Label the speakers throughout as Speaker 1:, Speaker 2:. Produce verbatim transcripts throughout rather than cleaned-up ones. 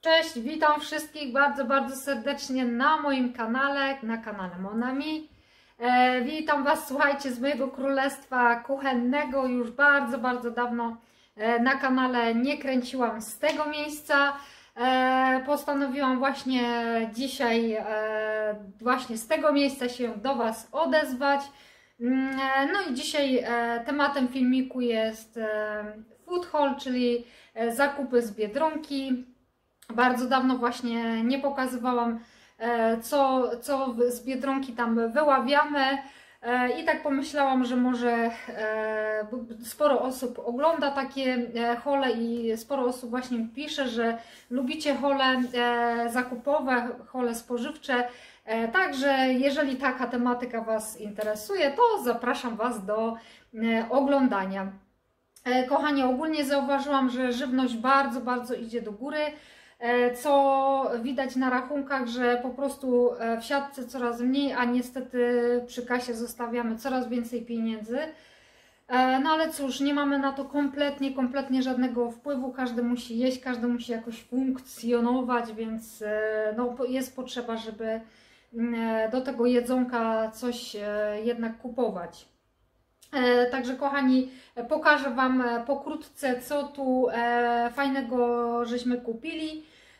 Speaker 1: Cześć, witam wszystkich bardzo, bardzo serdecznie na moim kanale, na kanale Monami. E, witam Was, słuchajcie, z mojego królestwa kuchennego. Już bardzo, bardzo dawno e, na kanale nie kręciłam z tego miejsca. E, postanowiłam właśnie dzisiaj e, właśnie z tego miejsca się do Was odezwać. E, no i dzisiaj e, tematem filmiku jest e, food haul, czyli e, zakupy z Biedronki. Bardzo dawno właśnie nie pokazywałam, co, co z Biedronki tam wyławiamy i tak pomyślałam, że może sporo osób ogląda takie hole i sporo osób właśnie pisze, że lubicie hole zakupowe, hole spożywcze. Także jeżeli taka tematyka Was interesuje, to zapraszam Was do oglądania. Kochani, ogólnie zauważyłam, że żywność bardzo, bardzo idzie do góry. Co widać na rachunkach, że po prostu w siatce coraz mniej, a niestety przy kasie zostawiamy coraz więcej pieniędzy. No ale cóż, nie mamy na to kompletnie, kompletnie żadnego wpływu. Każdy musi jeść, każdy musi jakoś funkcjonować, więc no, jest potrzeba, żeby do tego jedzonka coś jednak kupować. Także kochani, pokażę Wam pokrótce, co tu fajnego żeśmy kupili,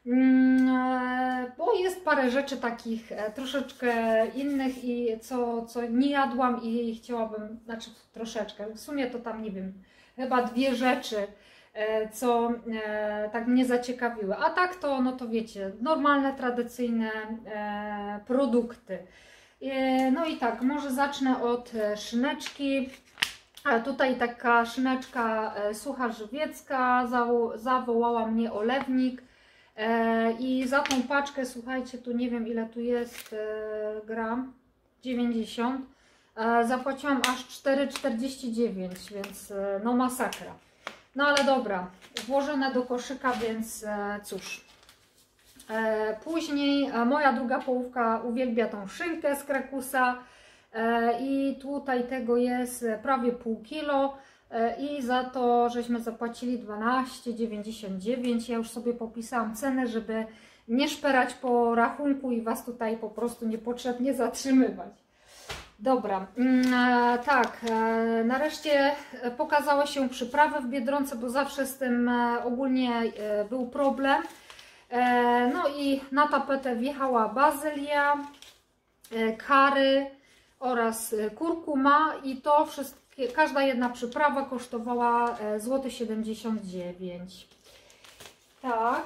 Speaker 1: bo jest parę rzeczy takich troszeczkę innych i co, co nie jadłam i chciałabym, znaczy troszeczkę, w sumie to tam nie wiem, chyba dwie rzeczy, co tak mnie zaciekawiły, a tak to, no to wiecie, normalne, tradycyjne produkty. No i tak, może zacznę od szyneczki. Tutaj taka szyneczka sucha żywiecka, zawołała mnie Olewnik i za tą paczkę, słuchajcie, tu nie wiem ile tu jest gram, dziewięćdziesiąt, zapłaciłam aż cztery czterdzieści dziewięć, więc no masakra. No ale dobra, włożone do koszyka, więc cóż. Później moja druga połówka uwielbia tą szynkę z Krakusa i tutaj tego jest prawie pół kilo i za to żeśmy zapłacili dwanaście dziewięćdziesiąt dziewięć. Ja już sobie popisałam cenę, żeby nie szperać po rachunku i Was tutaj po prostu niepotrzebnie zatrzymywać. Dobra, tak, nareszcie pokazały się przyprawy w Biedronce, bo zawsze z tym ogólnie był problem. No i na tapetę wjechała bazylia, kary oraz kurkuma i to wszystkie, każda jedna przyprawa kosztowała siedemdziesiąt dziewięć złotych. Tak,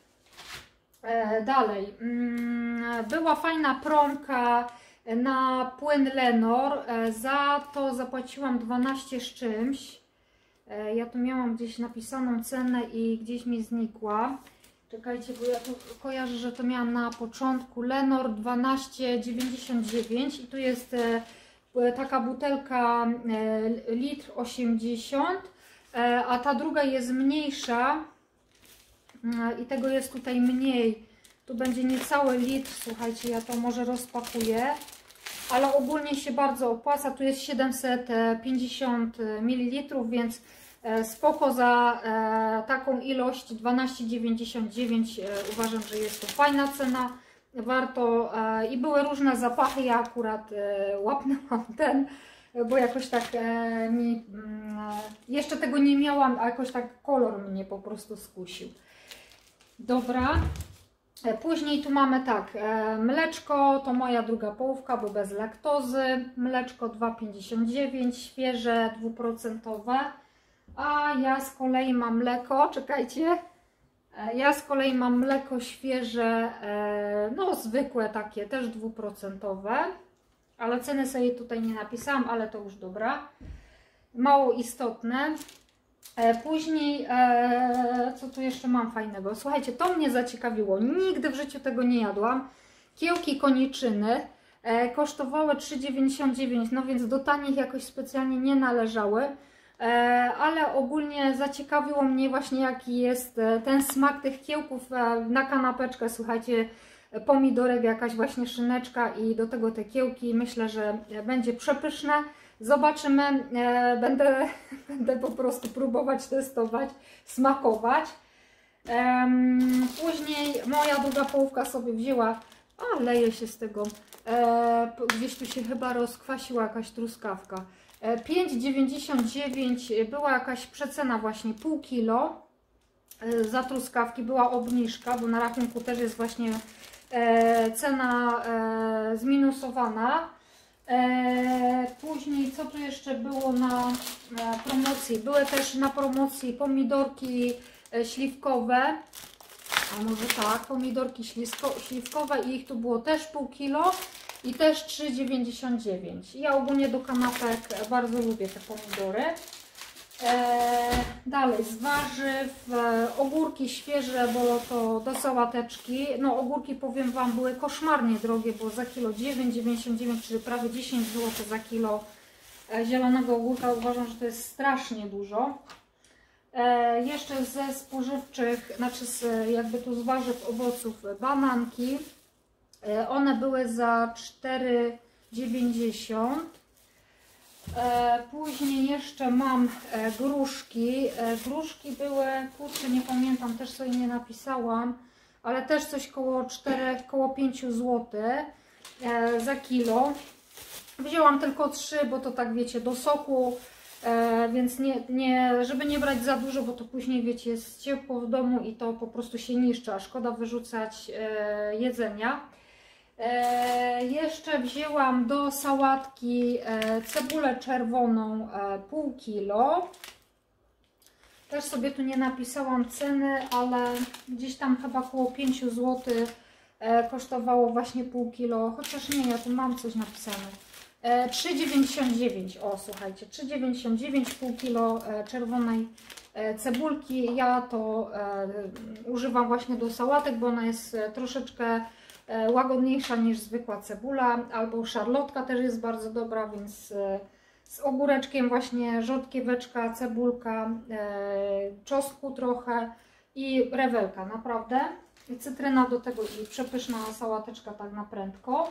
Speaker 1: dalej, była fajna promka na płyn Lenor, za to zapłaciłam dwanaście z czymś. Ja tu miałam gdzieś napisaną cenę i gdzieś mi znikła. Czekajcie, bo ja tu kojarzę, że to miałam na początku. Lenor dwanaście dziewięćdziesiąt dziewięć i tu jest e, taka butelka e, litr osiemdziesiąt, e, a ta druga jest mniejsza e, i tego jest tutaj mniej. Tu będzie niecały litr, słuchajcie, ja to może rozpakuję, ale ogólnie się bardzo opłaca. Tu jest siedemset pięćdziesiąt mililitrów, więc spoko za e, taką ilość dwanaście dziewięćdziesiąt dziewięć. E, uważam, że jest to fajna cena, warto e, i były różne zapachy. Ja akurat e, łapnęłam ten, bo jakoś tak e, mi mm, jeszcze tego nie miałam, a jakoś tak kolor mnie po prostu skusił. Dobra, e, później tu mamy tak, e, mleczko to moja druga połówka, bo bez laktozy, mleczko dwa pięćdziesiąt dziewięć, świeże, dwuprocentowe. A ja z kolei mam mleko, czekajcie, ja z kolei mam mleko świeże, no zwykłe takie, też dwuprocentowe, ale ceny sobie tutaj nie napisałam, ale to już dobra, mało istotne. Później, co tu jeszcze mam fajnego, słuchajcie, to mnie zaciekawiło, nigdy w życiu tego nie jadłam, kiełki koniczyny kosztowały trzy dziewięćdziesiąt dziewięć, no więc do tanich jakoś specjalnie nie należały. Ale ogólnie zaciekawiło mnie właśnie jaki jest ten smak tych kiełków na kanapeczkę, słuchajcie, pomidorek, jakaś właśnie szyneczka i do tego te kiełki, myślę, że będzie przepyszne. Zobaczymy, będę, będę po prostu próbować, testować, smakować. Um, później moja druga połówka sobie wzięła, a leje się z tego, e, gdzieś tu się chyba rozkwasiła jakaś truskawka. E, pięć dziewięćdziesiąt dziewięć była jakaś przecena właśnie pół kilo e, za truskawki, była obniżka, bo na rachunku też jest właśnie e, cena e, zminusowana. E, później co tu jeszcze było na e, promocji? Były też na promocji pomidorki e, śliwkowe, a może tak, pomidorki śliwko, śliwkowe i ich tu było też pół kilo i też trzy dziewięćdziesiąt dziewięć. Ja ogólnie do kanapek bardzo lubię te pomidory. E, dalej z warzyw, e, ogórki świeże, bo to do sałateczki. No ogórki, powiem Wam, były koszmarnie drogie, bo za kilo dziewięć dziewięćdziesiąt dziewięć, czyli prawie dziesięć złotych za kilo e, zielonego ogórka. Uważam, że to jest strasznie dużo. E, jeszcze ze spożywczych, znaczy z, jakby tu z warzyw, owoców, bananki. E, one były za cztery dziewięćdziesiąt. E, później jeszcze mam e, gruszki. E, gruszki były, kurczę, nie pamiętam, też sobie nie napisałam, ale też coś koło czterech, koło pięciu złotych e, za kilo. Wzięłam tylko trzy, bo to tak wiecie, do soku, e, więc nie, nie, żeby nie brać za dużo, bo to później wiecie, jest ciepło w domu i to po prostu się niszczy, a szkoda wyrzucać e, jedzenia. E, jeszcze wzięłam do sałatki e, cebulę czerwoną e, pół kilo. Też sobie tu nie napisałam ceny, ale gdzieś tam chyba około pięć złotych e, kosztowało właśnie pół kilo. Chociaż nie, ja tu mam coś napisane. E, trzy dziewięćdziesiąt dziewięć. O, słuchajcie, trzy dziewięćdziesiąt dziewięć, pół kilo e, czerwonej e, cebulki. Ja to e, używam właśnie do sałatek, bo ona jest e, troszeczkę łagodniejsza niż zwykła cebula, albo szarlotka też jest bardzo dobra, więc z ogóreczkiem właśnie rzodkieweczka, cebulka, czosnku trochę i rewelka, naprawdę. I cytryna do tego i przepyszna sałateczka tak na prędko.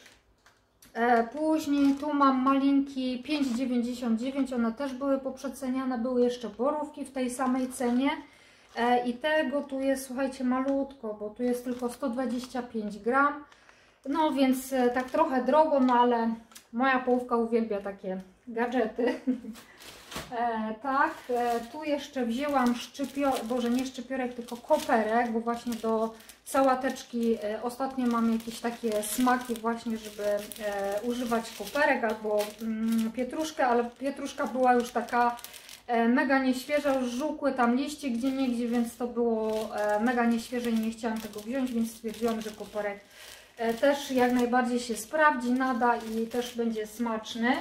Speaker 1: Później tu mam malinki pięć dziewięćdziesiąt dziewięć, one też były poprzeceniane, były jeszcze borówki w tej samej cenie. I tego tu jest, słuchajcie, malutko, bo tu jest tylko sto dwadzieścia pięć gram. No więc tak trochę drogo, no ale moja połówka uwielbia takie gadżety. e, tak, e, tu jeszcze wzięłam szczypiorek, boże nie szczypiorek, tylko koperek, bo właśnie do sałateczki e, ostatnio mam jakieś takie smaki właśnie, żeby e, używać koperek albo mm, pietruszkę, ale pietruszka była już taka mega nieświeża, już żółkły tam liście gdzie niegdzie, więc to było mega nieświeże i nie chciałam tego wziąć, więc stwierdziłam, że koperek też jak najbardziej się sprawdzi, nada i też będzie smaczny.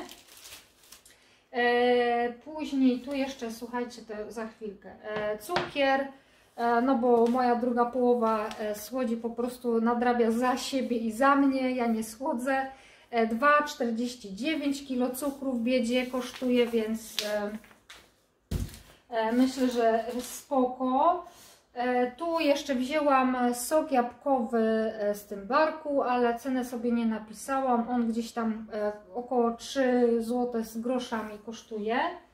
Speaker 1: Później tu jeszcze, słuchajcie, to za chwilkę, cukier, no bo moja druga połowa słodzi, po prostu nadrabia za siebie i za mnie, ja nie słodzę. dwa czterdzieści dziewięć kilo cukru w biedzie kosztuje, więc myślę, że spoko. Tu jeszcze wzięłam sok jabłkowy z tym barku, ale cenę sobie nie napisałam. On gdzieś tam około trzy złote z groszami kosztuje.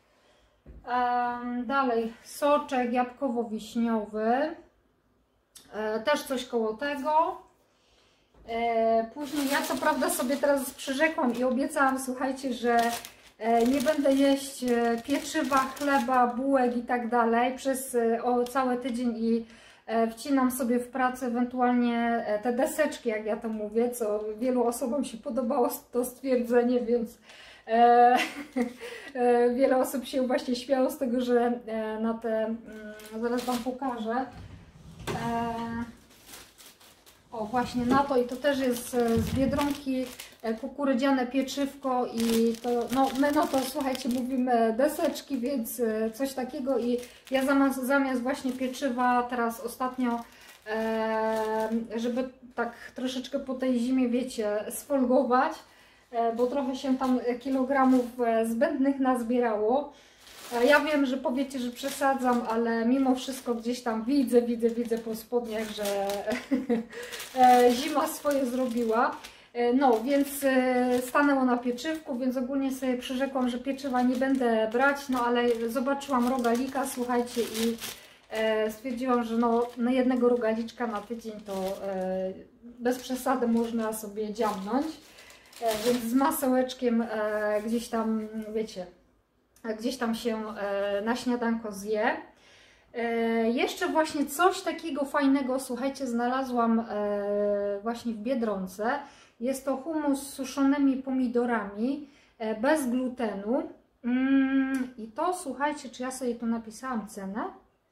Speaker 1: Dalej soczek jabłkowo-wiśniowy. Też coś koło tego. Później ja co prawda sobie teraz przyrzekłam i obiecałam, słuchajcie, że nie będę jeść pieczywa, chleba, bułek i tak dalej przez o, cały tydzień i wcinam sobie w pracę ewentualnie te deseczki, jak ja to mówię, co wielu osobom się podobało to stwierdzenie, więc e, e, wiele osób się właśnie śmiało z tego, że e, na te, e, zaraz Wam pokażę. E, O, właśnie na to i to też jest z Biedronki kukurydziane pieczywko i to, no my no to słuchajcie mówimy deseczki, więc coś takiego i ja zamiast, zamiast właśnie pieczywa teraz ostatnio, e, żeby tak troszeczkę po tej zimie wiecie sfolgować, e, bo trochę się tam kilogramów zbędnych nazbierało. Ja wiem, że powiecie, że przesadzam, ale mimo wszystko gdzieś tam widzę, widzę, widzę po spodniach, że zima swoje zrobiła. No, więc stanęło na pieczywku, więc ogólnie sobie przyrzekłam, że pieczywa nie będę brać, no ale zobaczyłam rogalika, słuchajcie, i Stwierdziłam, że no, na jednego rogaliczka na tydzień to bez przesady można sobie dziamnąć, więc z masełeczkiem gdzieś tam, wiecie, gdzieś tam się na śniadanko zje. Jeszcze właśnie coś takiego fajnego, słuchajcie, znalazłam właśnie w Biedronce. Jest to hummus z suszonymi pomidorami, bez glutenu. I to, słuchajcie, czy ja sobie tu napisałam cenę?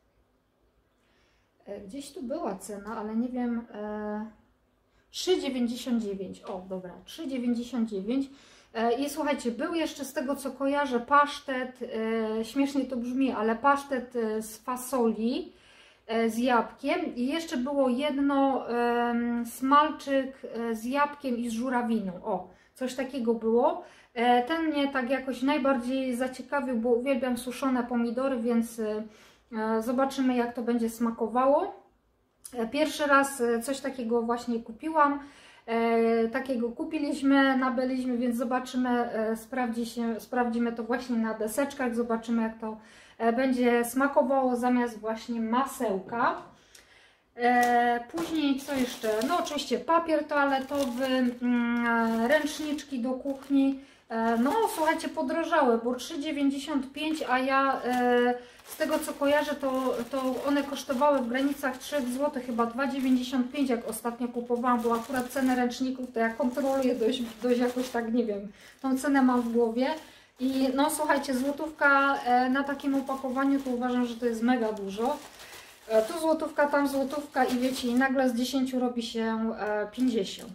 Speaker 1: Gdzieś tu była cena, ale nie wiem. trzy dziewięćdziesiąt dziewięć. O, dobra, trzy dziewięćdziesiąt dziewięć. I słuchajcie, był jeszcze z tego co kojarzę pasztet, śmiesznie to brzmi, ale pasztet z fasoli z jabłkiem i jeszcze było jedno smalczyk z jabłkiem i z żurawiną. O, coś takiego było. Ten mnie tak jakoś najbardziej zaciekawił, bo uwielbiam suszone pomidory, więc zobaczymy, jak to będzie smakowało. Pierwszy raz coś takiego właśnie kupiłam. E, takiego kupiliśmy, nabyliśmy, więc zobaczymy, e, sprawdzi się, sprawdzimy to właśnie na deseczkach, zobaczymy, jak to e, będzie smakowało zamiast właśnie masełka. E, później co jeszcze? No oczywiście papier toaletowy, mm, ręczniczki do kuchni. E, no słuchajcie, podrożały, bo trzy dziewięćdziesiąt pięć, a ja e, z tego co kojarzę, to, to one kosztowały w granicach trzy złote, chyba dwa dziewięćdziesiąt pięć, jak ostatnio kupowałam, bo akurat cenę ręczników to ja kontroluję dość, dość jakoś tak, nie wiem, tą cenę mam w głowie. I no słuchajcie, złotówka e, na takim opakowaniu to uważam, że to jest mega dużo. E, tu złotówka, tam złotówka i wiecie, i nagle z dziesięciu robi się e, pięćdziesiąt.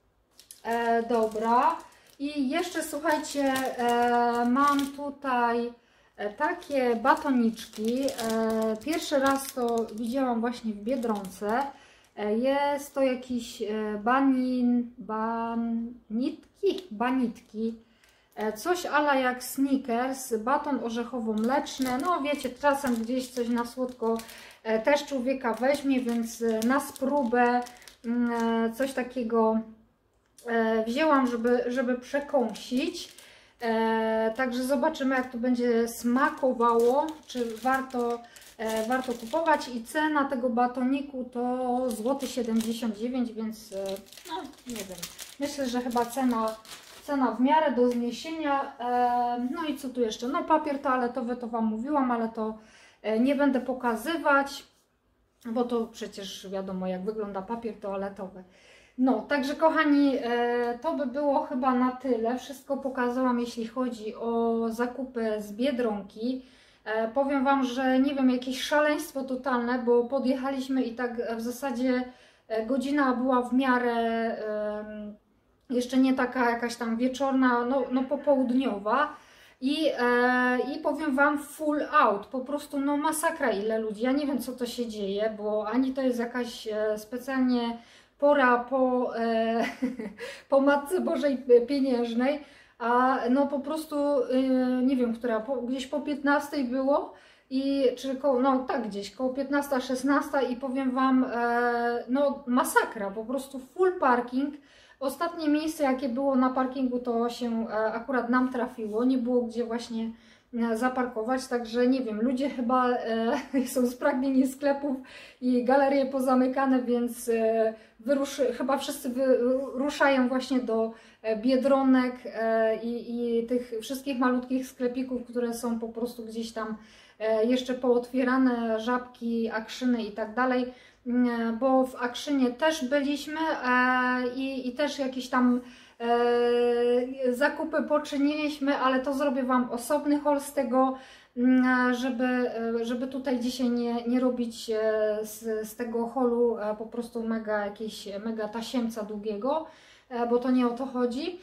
Speaker 1: E, dobra. I jeszcze słuchajcie, e, mam tutaj takie batoniczki. Pierwszy raz to widziałam właśnie w Biedronce. Jest to jakiś banin, banitki, banitki. Coś ala jak Snickers, baton orzechowo-mleczny. No wiecie, czasem gdzieś coś na słodko też człowieka weźmie, więc na spróbę coś takiego wzięłam, żeby, żeby przekąsić. E, także zobaczymy, jak to będzie smakowało, czy warto, e, warto kupować. I cena tego batoniku to złoty siedemdziesiąt dziewięć, więc e, no nie wiem, myślę, że chyba cena, cena w miarę do zniesienia. E, no i co tu jeszcze? No papier toaletowy to Wam mówiłam, ale to e, nie będę pokazywać, bo to przecież wiadomo, jak wygląda papier toaletowy. No, także kochani, to by było chyba na tyle. Wszystko pokazałam, jeśli chodzi o zakupy z Biedronki. Powiem Wam, że nie wiem, jakieś szaleństwo totalne, bo podjechaliśmy i tak w zasadzie godzina była w miarę jeszcze nie taka jakaś tam wieczorna, no, no popołudniowa. I, I powiem Wam, full out, po prostu no masakra, ile ludzi. Ja nie wiem, co to się dzieje, bo ani to jest jakaś specjalnie pora po, e, po Matce Bożej Pieniężnej, a no po prostu e, nie wiem, która, po, gdzieś po piętnastej było i czy koło, no tak gdzieś koło piętnasta szesnasta i powiem Wam, e, no masakra, po prostu full parking. Ostatnie miejsce, jakie było na parkingu, to się e, akurat nam trafiło, nie było gdzie właśnie zaparkować, także nie wiem, ludzie chyba e, są spragnieni sklepów i galerie pozamykane, więc e, wyruszy, chyba wszyscy wyruszają właśnie do Biedronek e, i, i tych wszystkich malutkich sklepików, które są po prostu gdzieś tam e, jeszcze pootwierane, Żabki, Akrzyny i tak dalej, e, bo w Akrzynie też byliśmy e, i, i też jakieś tam E, zakupy poczyniliśmy, ale to zrobię Wam osobny haul z tego, żeby, żeby tutaj dzisiaj nie, nie robić z, z tego haulu po prostu mega jakieś mega tasiemca długiego, bo to nie o to chodzi.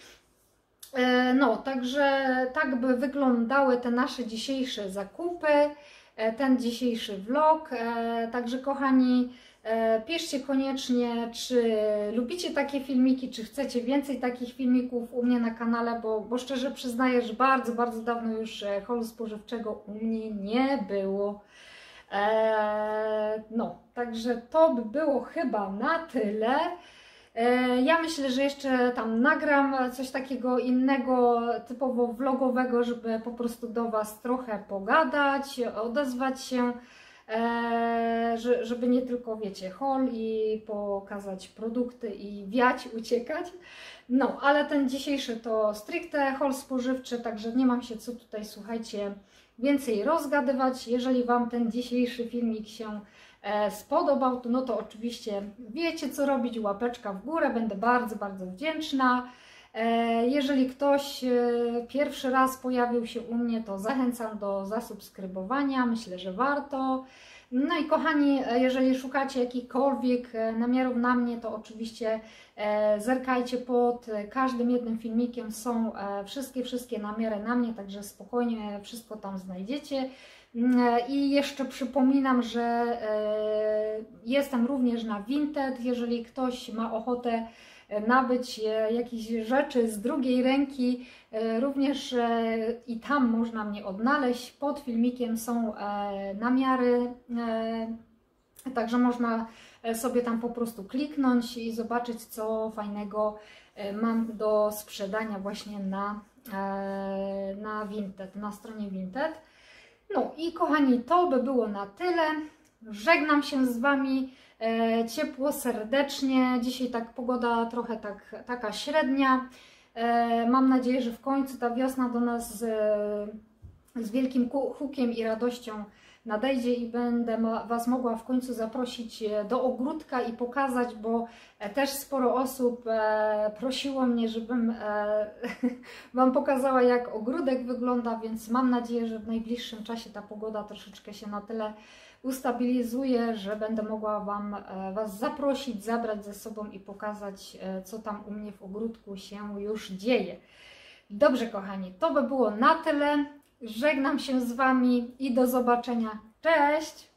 Speaker 1: No, także tak by wyglądały te nasze dzisiejsze zakupy, ten dzisiejszy vlog. Także kochani, piszcie koniecznie, czy lubicie takie filmiki, czy chcecie więcej takich filmików u mnie na kanale, bo, bo szczerze przyznaję, że bardzo, bardzo dawno już haulu spożywczego u mnie nie było. Eee, no, także to by było chyba na tyle. Eee, ja myślę, że jeszcze tam nagram coś takiego innego, typowo vlogowego, żeby po prostu do Was trochę pogadać, odezwać się. e, że, żeby nie tylko, wiecie, haul i pokazać produkty i wiać, uciekać. No, ale ten dzisiejszy to stricte haul spożywczy, także nie mam się co tutaj, słuchajcie, więcej rozgadywać. Jeżeli Wam ten dzisiejszy filmik się e, spodobał, to no to oczywiście wiecie co robić, łapeczka w górę, będę bardzo, bardzo wdzięczna. E, jeżeli ktoś e, pierwszy raz pojawił się u mnie, to zachęcam do zasubskrybowania, myślę, że warto. No i kochani, jeżeli szukacie jakichkolwiek namiarów na mnie, to oczywiście e, zerkajcie pod każdym jednym filmikiem, są e, wszystkie, wszystkie namiary na mnie, także spokojnie wszystko tam znajdziecie. I jeszcze przypominam, że e, jestem również na Vinted, jeżeli ktoś ma ochotę nabyć jakieś rzeczy z drugiej ręki, również i tam można mnie odnaleźć. Pod filmikiem są namiary, także można sobie tam po prostu kliknąć i zobaczyć, co fajnego mam do sprzedania właśnie na, na Vinted, na stronie Vinted. No i kochani, to by było na tyle. Żegnam się z Wami e, ciepło, serdecznie. Dzisiaj tak pogoda trochę tak, taka średnia. E, mam nadzieję, że w końcu ta wiosna do nas z, z wielkim hukiem i radością nadejdzie i będę ma, Was mogła w końcu zaprosić do ogródka i pokazać, bo też sporo osób e, prosiło mnie, żebym e, Wam pokazała, jak ogródek wygląda, więc mam nadzieję, że w najbliższym czasie ta pogoda troszeczkę się na tyle ustabilizuje, że będę mogła Wam, e, Was zaprosić, zabrać ze sobą i pokazać, e, co tam u mnie w ogródku się już dzieje. Dobrze kochani, to by było na tyle. Żegnam się z Wami i do zobaczenia. Cześć!